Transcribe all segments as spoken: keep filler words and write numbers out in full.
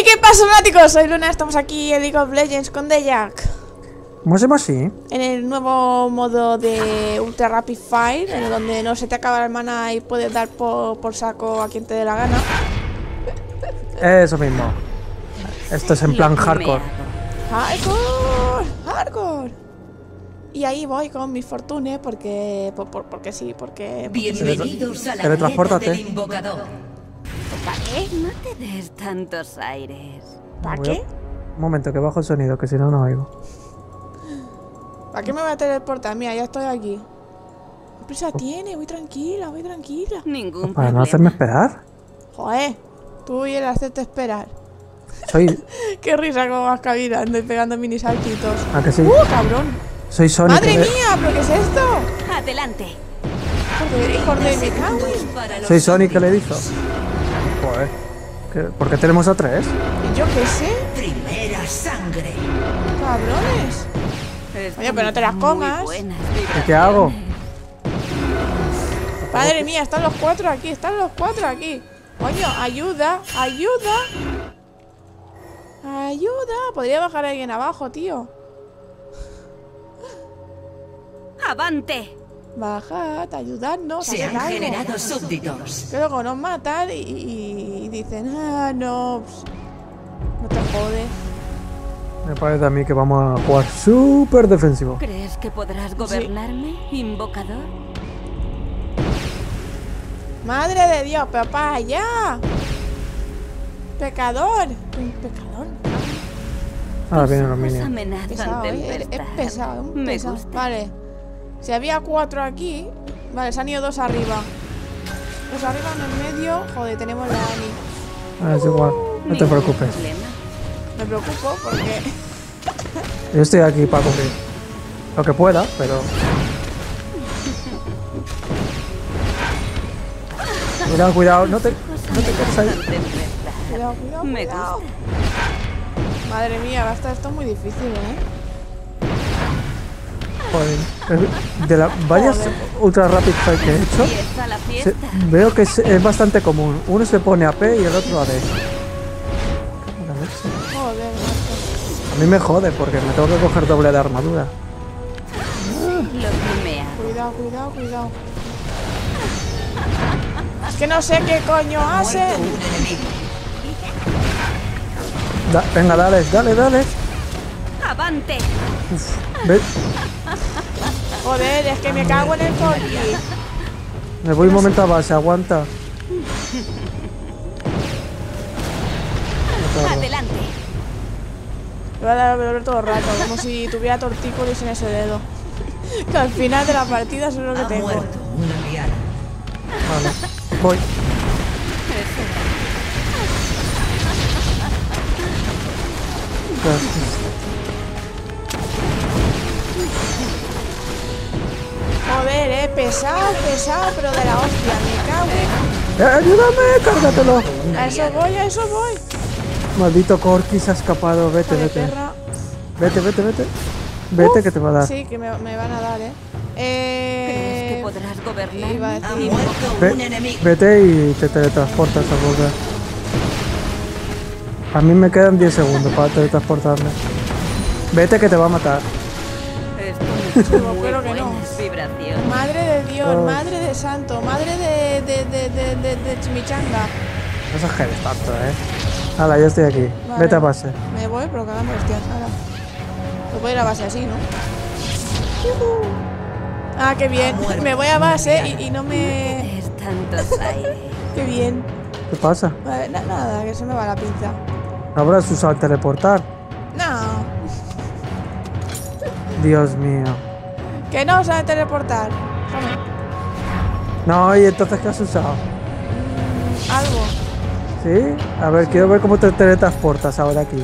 ¿Qué pasa, fanáticos? Soy Luna, estamos aquí en League of Legends con The Jack. ¿Cómo se llama así? En el nuevo modo de Ultra Rapid Fire, en donde no se te acaba la mana y puedes dar por, por saco a quien te dé la gana. Eso mismo. Esto es en plan hardcore. ¡Hardcore! ¡Hardcore! Y ahí voy con mi fortune porque... Por, por, porque sí, porque... Bienvenidos a la Teletranspórtate. del invocador. ¿Para qué? No te des tantos aires. ¿Para Voy a- qué? Un momento, que bajo el sonido, que si no, no oigo. ¿Para qué me voy a teleportar? Mira, ya estoy aquí. ¿Qué prisa tiene? Voy tranquila, voy tranquila. Ningún Para no problema. hacerme esperar. Joder, tú y el hacerte esperar. Soy... Qué risa como vas caminando y pegando mini saltitos. ¿A que sí? ¡Uh, cabrón! Soy Sonic. ¡Madre eh. mía! ¿Pero qué es esto? Adelante. Joder, joder, me cago en... Para los Soy Sonic, ¿qué le hizo? súbditos. Joder. ¿Qué- ¿Por qué tenemos a tres? Yo qué sé, Primera sangre. cabrones. Esto Oye, pero no te las me da comas. muy buenas ¿Y qué hago? Madre mía, están los cuatro aquí, están los cuatro aquí. Coño, ayuda, ayuda. Ayuda. Podría bajar a alguien abajo, tío. ¡Avante! Bajad, ayudadnos. Se haced han algo. generado súbditos. Que luego nos matan y, y- y dicen, ah, no, pues, no te jodes. Me parece a mí que vamos a jugar súper defensivo. ¿Crees que podrás gobernarme, invocador? Madre de Dios, pero para allá. Pecador. Un pecador. Ahora vienen los Tus minions. amenazan Pesado, ¿eh? Es tempestad. pesado, un Me pesado. gusta. Vale. Si había cuatro aquí. Vale, se han ido dos arriba. Dos arriba, uno en medio. Joder, tenemos la Ani. Ah, es igual. No te Ningún preocupes. problema. Me preocupo porque. Yo estoy aquí para cubrir. Lo que pueda, pero... Cuidado, cuidado. No te... No te quedes ahí. Amenazan tempestad. Cuidado, cuidado, Me cuidado. gusta. Madre mía, va a estar esto muy difícil, ¿eh? Joder. Eh, De la... Vayas Joder. ultra rapid fire que he hecho... Empieza la se- fiesta. Veo que es, es bastante común. Uno se pone A P y el otro A D. La leche. Joder, macho. A mí me jode porque me tengo que coger doble de armadura. Lo que me hago. Cuidado, cuidado, cuidado. Es que no sé qué coño hacen. Muerto un enemigo. Da- venga, dale, dale, dale. ¡Avante! Ve- Joder, es que me cago en el corki. me voy un momento a base, aguanta. ¡Adelante! Me va a dar a beber todo el rato, como si tuviera tortícolis en ese dedo. Que al final de la partida eso es lo que Ha tengo. muerto una liana. Vale, voy. Gracias. Joder, eh, pesado, pesado, pero de la hostia, me cago en... ¡Eh, ayúdame! ¡Cárgatelo! A eso voy, a eso voy. Maldito Corky se ha escapado. Vete, Hijo de vete. perra. Vete, vete, vete. Vete que te va a dar. Sí, que me, me van a dar, eh. ¿Crees que Eh... podrás iba a gobernarme? Ha decir- muerto Ve- un enemigo. Vete y te teletransportas a volver. A mí me quedan diez segundos para teletransportarme. Vete que te va a matar. Esto me da muy Espero que no. buenas vibraciones. Madre de Dios, Ay. madre de santo, madre de, de, de, de, de, de chimichanga. No exageres tanto, eh. Hala, ya estoy aquí. Vale. Vete a base. Me voy, pero cagando hostias, ahora. Me voy a ir a base así, ¿no? Ah, qué bien. Me voy a base y, y no me... Es tantos aires. Qué bien. ¿Qué pasa? Vale, na- nada, que se me va la pinza. ¿No habrás usado el teleportar? No, Dios mío. que no sabe teleportar. Toma, No, ¿y entonces qué has usado? algo. ¿Sí? A ver, quiero ver cómo te teletransportas ahora aquí.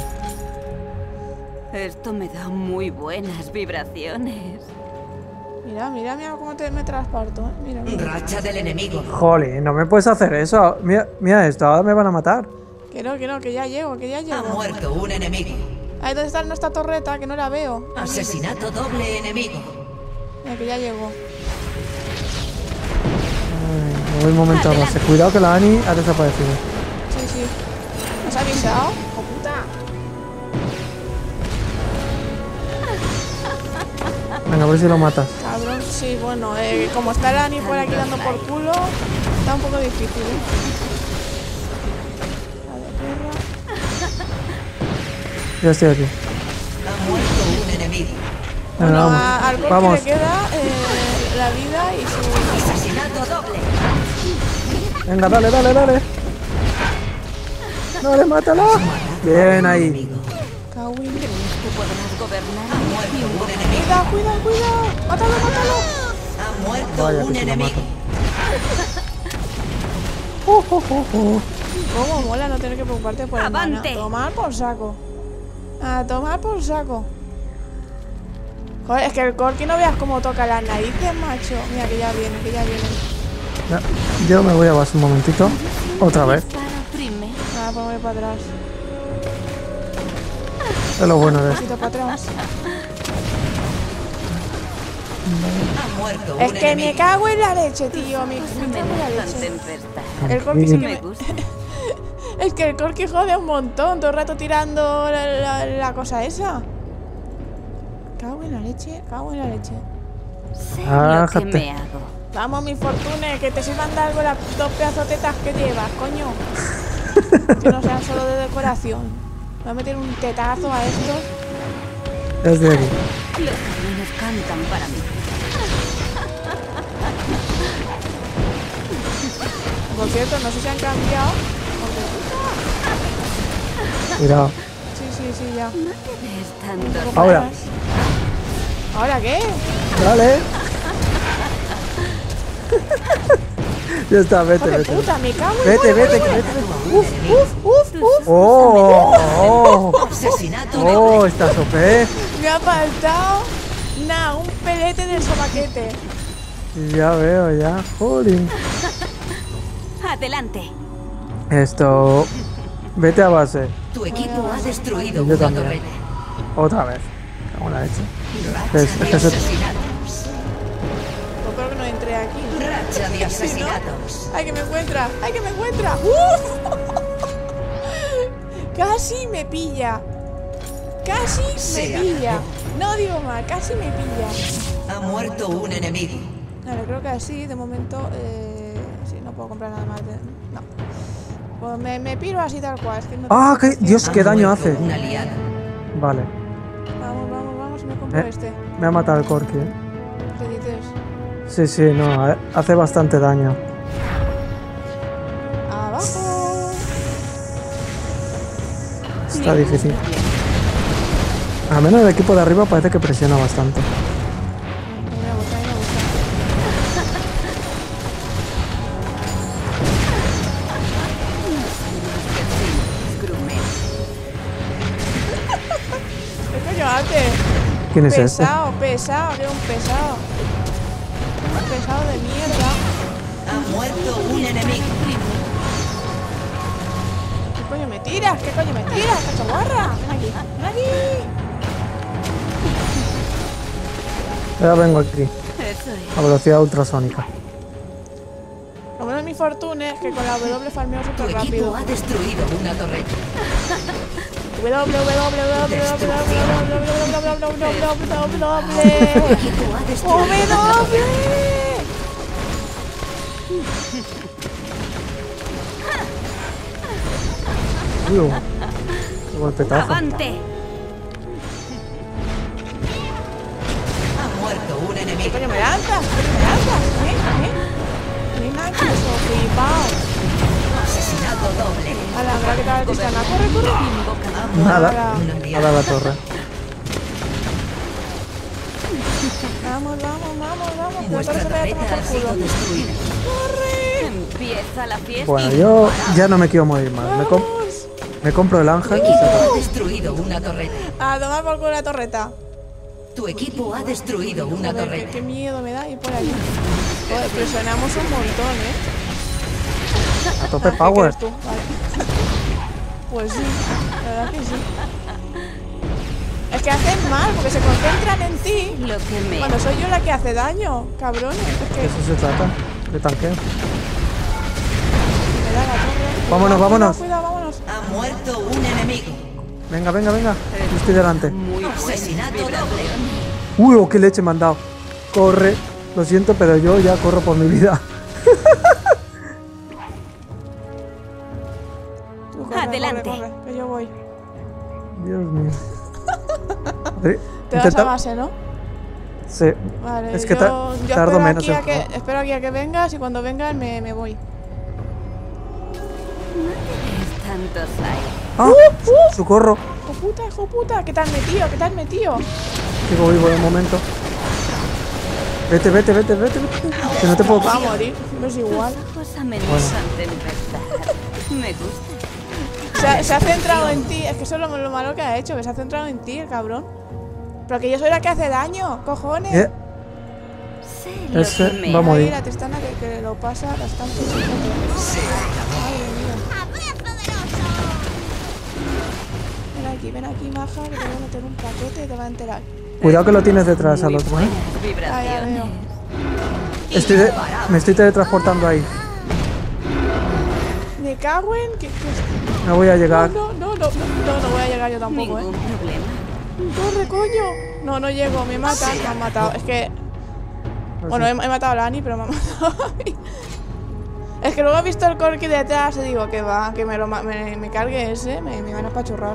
Esto me da muy buenas vibraciones. Mira, mira, mira cómo te, me transporto. ¿eh? Mira, mira. Racha del enemigo. Jolín, no me puedes hacer eso. Mira, mira esto, ahora me van a matar. Que no, que no, que ya llego, que ya Ha llego. muerto un enemigo. Ahí donde está nuestra torreta, que no la veo. Asesinato doble enemigo. Mira, que ya llego. Ay, me voy un momento a base. Cuidado que la Ani ha desaparecido. Sí, sí. ¿Has avisado? puta! Venga, a ver si lo matas. Cabrón, sí, bueno, eh, como está el Ani por aquí dando por culo, está un poco difícil, ¿eh? A ver, perra. Ya estoy aquí. Ha muerto un enemigo. Venga, Bueno, vamos. a- al Gorky Vamos. le queda eh, la vida y su... Asesinato doble. Venga, dale, dale, dale. Dale, mátalo. Bien ahí. Kawin. ¿Que podrás gobernar? Ha muerto un enemigo. Cuidado, cuidado, cuidado. Mátalo, mátalo. Ha muerto Vaya, un que se lo enemigo. Uh, uh, uh, uh. Cómo mola no tener que preocuparte por el mana. ¡Avante! Tomar por saco. A tomar por saco. Joder, es que el Corky no veas cómo toca las narices, macho. Mira que ya viene, que ya viene. Ya, yo me voy a base un momentito. Otra vez. Para primero. Nada, pues me voy para atrás. Es lo bueno de Un esto. poquito para atrás. Ha muerto un Es que me enemigo. cago en la leche, tío. Me, me cago en la Amenazan leche. tempestad. El Corky sí que Me me... gusta. Es que el Corky jode un montón. Todo el rato tirando la, la- la cosa esa. Cago en la leche, cago en la leche. Sé Ah, lo que jate. me hago. Vamos, mi Fortune, que te sirvan de algo las dos pedazotetas que llevas, coño. Que no sean solo de decoración. Voy a meter un tetazo a estos. Desde aquí. Los caminos cantan para mí. Por cierto, no sé si han cambiado. Cuidado. Sí, sí, sí, ya. Es tanto. Ahora. ¿Ahora qué? Dale. Ya está, vete, Hijo de vete. puta, me cago en... Vete, vete, que vete. Uf, uf. ¡Uf, uf! Oh, oh, Asesinato oh, doble. estás O P. Me ha faltado... Nah, un pelete del sobaquete. Ya veo, ya. Jolín. Adelante. Esto. Vete a base. Tu equipo ha destruido Yo una también. torreta. Otra vez. Cago en la leche. Racha Es- de es que se- asesinatos. Yo creo que no entré aquí. Racha de asesinatos. ¡Ay, que me encuentra! ¡Ay, que me encuentra! ¡Uf! Casi me pilla. Casi me Se pilla. acabó. No digo más, casi me pilla. Ha muerto un enemigo. Vale, creo que así, de momento, eh, sí, no puedo comprar nada más. De, no. Pues me, me piro así tal cual. Es que no Ah, tengo qué- Dios, Ha qué daño muerto hace. Un aliado. Vale. Vamos, vamos, vamos, y me compro Eh. este. Me ha matado el Corky, eh. ¿Qué dices? Sí, sí, no. eh, Hace bastante daño. ¡Abajo! Está difícil. Al menos el equipo de arriba parece que presiona bastante. Me gusta, me gusta. ¿Qué coño hace? ¿Quién es este? Pesado, pesado, que es un pesado. Un pesado de mierda. Ha muerto un enemigo. ¿Qué coño me tiras? ¿Qué coño me tiras? ¡Cachaguarra! Ven aquí, ven aquí. Ya vengo aquí. Eso es. A velocidad ultrasónica. Lo bueno de mi fortuna es que con la W farmeo Tu súper equipo rápido. ha destruido una torreta. W, W, W, W, W, W, Tu equipo ha destruido una torreta. W. Uy, qué golpetazo. Avante. Ha muerto un ¿Qué enemigo. coño me lanzas? ¿Qué coño me lanzas? ¿Eh? ¿Eh? Mira que eso, flipao. Asesinato doble. A la verdad que tal Cristiana. Corre, corre. Ha Nada. muerto un Nada aliado. la torre. Vamos, vamos, vamos, vamos. Que la Vuestra torre se vaya a torreta tomar ha por sido culo. destruida. Empieza la fiesta. Bueno, yo ya no me quiero morir más. Me, com- Vamos. me compro el Tu ángel y equipo se acabó. ha destruido una torreta. A tomar por culo la torreta. Tu equipo ha destruido una Joder, qué, torreta. qué miedo me da ir por allí. Joder, presionamos un montón, ¿eh? A tope Ah, ¿qué power. crees tú? Vale. Pues sí, la verdad que sí. Es que hacen mal, porque se concentran en ti. Lo que me Cuando soy yo la que hace daño, cabrones. Es que Eso se trata. De tanqueo. me da la torre. Vámonos, Cuidado, vámonos. Cuidado, cuidado, vámonos. Ha muerto un enemigo. Venga, venga, venga. Yo estoy delante. Muy buenas Asesinato doble. vibraciones. Uy, oh, qué leche me han dado. Corre. Lo siento, pero yo ya corro por mi vida. Tú corre, Adelante. corre, corre, que yo voy. Dios mío. A ver, Te vas a intenta- base, ¿no? Sí. Vale, Es que yo, ta- yo tardo espero, menos aquí a en que, jugar. espero aquí a que vengas y cuando vengas me, me voy. Es tantos hay. ¡Ah! ¡Socorro! ¡Hijo puta, hijo puta! ¿Qué te has metido? ¿Qué te has metido? Sigo vivo de momento. Vete, vete, vete, vete, vete. Que no te puedo... Va a morir, no es igual. Tus ojos amenazan de empezar. Me gusta. Se ha, se ha centrado en ti, es que eso es lo, lo malo que ha hecho, que se ha centrado en ti, el cabrón. Pero que yo soy la que hace daño, cojones. Eh, Sé lo Ese que me va a morir. Ahí la Tristana que, que lo pasa bastante. Madre mía. Ven aquí, ven aquí, maja, que te voy a meter un paquete y te va a enterar. Cuidado que lo tienes detrás al Muy otro, ¿eh? buenas Ah, ya veo. vibraciones. Estoy de- me estoy teletransportando ahí. Me cago en que... que- No voy a llegar. No, no, no, no, no, no voy a llegar yo tampoco, Ningún eh. problema. Corre, coño. No, no llego, me matan, me han matado. Es que... Bueno, he, he matado a Lani, pero me han matado a mí. Es que luego he visto el Corki detrás y digo que va, que me, lo, ma- me, me cargue ese, me, me van a apachurrar.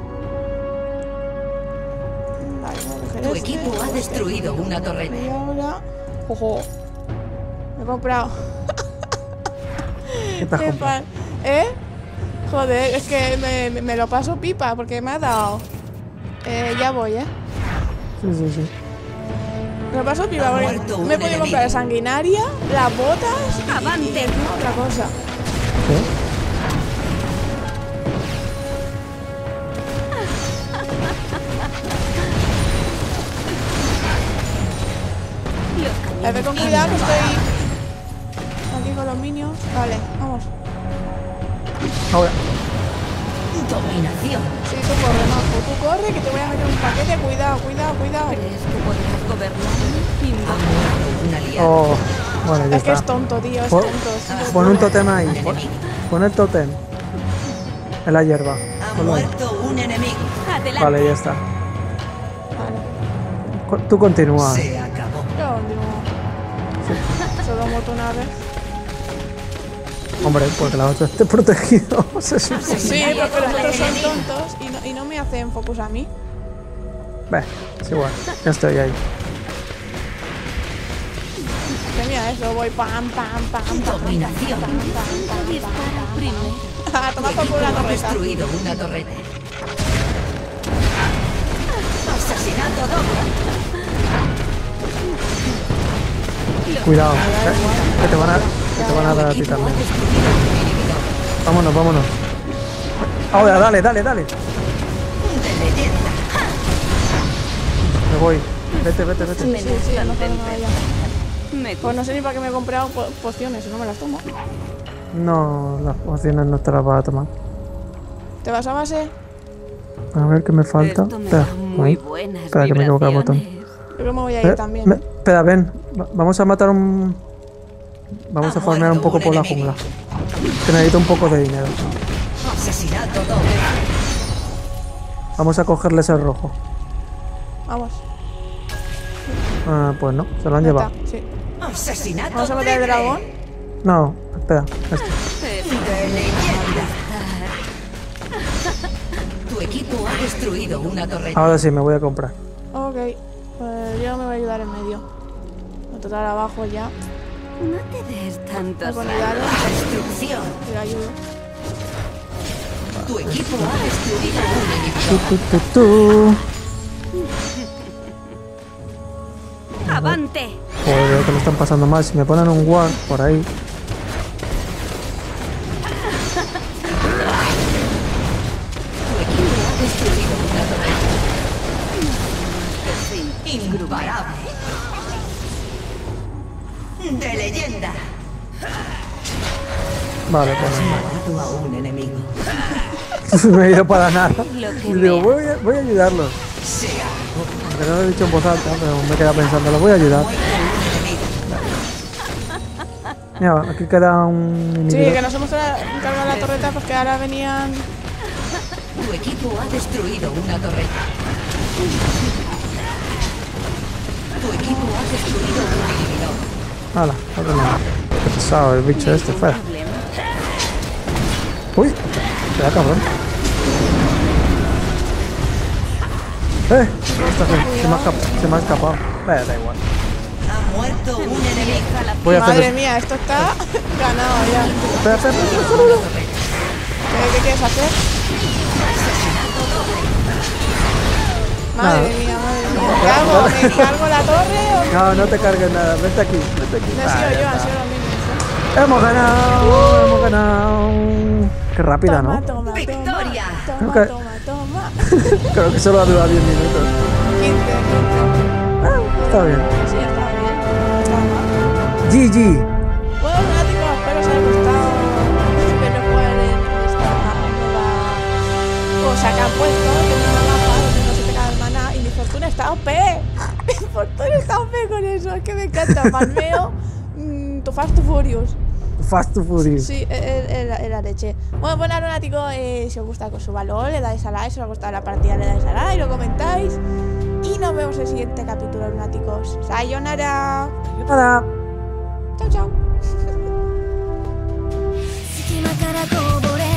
Vale, voy a coger Tu este, equipo ha este. destruido una torreta. Y ahora... Ojo. Me he comprado. ¿Qué te has Qué comprado? pan. ¿Eh? Joder, es que me, me- me lo paso pipa porque me ha dado. Eh, ya voy, ¿eh? Sí, sí, sí. Me lo paso pipa Ha porque muerto un me he podido comprar enemigo. sanguinaria, las botas y, y Avante. encima otra cosa. ¿Qué? Eh, ve con cuidado que estoy aquí con los minions. Vale, vamos. Ahora. Dominación. Sí, tú corre, Majo. Tú corre que te voy a meter un paquete. Cuidado, cuidado, cuidado. ¿Crees que podrás gobernar? Ha muerto un aliado. Oh. Bueno, ya Es que está. es tonto, tío, es Pon, tonto. es- pon un totem ahí. Un Pon, enemigo. pon el totem. En la hierba. Ha Ponlo ahí. muerto un enemigo. Adelante. Vale, ya está. Vale, Co- Tú continúa. Se acabó. yo continúo. Solo he muerto una vez. Hombre, porque la otra esté protegido. Se supone. Sí, porque los otros son tontos y no, y no me hacen focus a mí. Ve, es igual. Ya estoy ahí. Que mira eso, voy pam, pam, pam, pam, pam, Dominación. pam, pam, pam, Dispara primero. A tomar por culo la Ha torreta. destruido una torreta. Asesinato doble. Cuidado. Que, que te van a, que te van a dar a ti Equipo ha también. destruido un inhibidor. Vámonos, vámonos. Ahora, dale, dale, dale. De leyenda. Me voy. Vete, vete, vete. Sí, sí, sí, no puedo nada ya. Me Pues no sé ni para qué me he comprado po- pociones si no me las tomo. No, las pociones no te las vas a tomar. ¿Te vas a base? A ver qué me falta. Esto me Espera, da muy ahí. buenas Espera, que me he equivocado el botón. vibraciones. Yo creo que me voy a ir Eh, también. me- espera, ven. Va- Vamos a matar un... Vamos a Ha farmear un muerto poco un por la enemigo. jungla. Que necesito un poco de dinero. Asesinato doble. Vamos a cogerles el rojo. Vamos. Ah, pues no, se lo han Ya llevado. está, sí. Asesinato Vamos a meter el triple. dragón. No, espera. Este. De leyenda. Tu equipo ha destruido una torreta. Ahora sí, me voy a comprar. Ok. Pues yo me voy a ayudar en medio. A total abajo ya. No te des Voy tantos con años. Hidalgo Destrucción. y le ayudo. Tu equipo ha destruido un Tu, inhibidor. tu, tu, tu. ¡Avante! Joder, veo que lo están pasando mal. Si me ponen un ward por ahí. Tu equipo ha destruido una torreta. Imparable. De leyenda. Vale, pues Matado a un enemigo. no. Me he ido para nada. Lo que Y digo, me voy a, voy a ayudarlos. Se acabó. Aunque no lo he dicho en voz alta, pero me he quedado pensando, los voy a ayudar. Muerto un enemigo. Mira, aquí queda un Sí, inhibidor. que nos hemos tra- cargado la torreta porque ahora venían. Tu equipo ha destruido una torreta. Tu equipo ha destruido un inhibidor. Hala, otro nada. Qué pesado el bicho este, fuera. Uy, se da cabrón. Eh, esta gente, se me ha escapado. Se me ha escapado. Eh, da igual. Ha muerto un enemigo. Voy a Madre hacer. mía, esto está ganado ya. Espera, espera, espera, espera. ¿Qué, qué quieres hacer? Madre mía, madre mía. ¿Qué hago? ¿Me cargo la torre o No, no te cargues nada. Vente aquí, vente aquí. no he Ah, sido ya yo? Han está. sido los minions. ¿eh? Hemos ganado, hemos ganado. Qué rápida, Toma, ¿no? toma, ¡Victoria! toma, Creo toma, que- toma, toma. Creo que solo ha durado diez minutos. quince, quince. Ah, está bien. Sí, está bien. Toma. G G. Bueno, fanáticos, espero os haya gustado verme jugar en esta nueva cosa que han puesto, que es una mapa donde no se te cae el maná y mi fortuna está O P. Mi fortuna está O P con eso, es que me encanta. Palmeo, mmm, tu Fast to Furious. Fast to Furious. Sí, es la leche. Bueno, pues nada, fanáticos, eh, si os gusta con su valor, le dais a like, si os ha gustado la partida, le dais a like, lo comentáis. Y nos vemos en el siguiente capítulo, fanáticos. Sayonara. Nada. Chao, chao. 隙間からこぼれ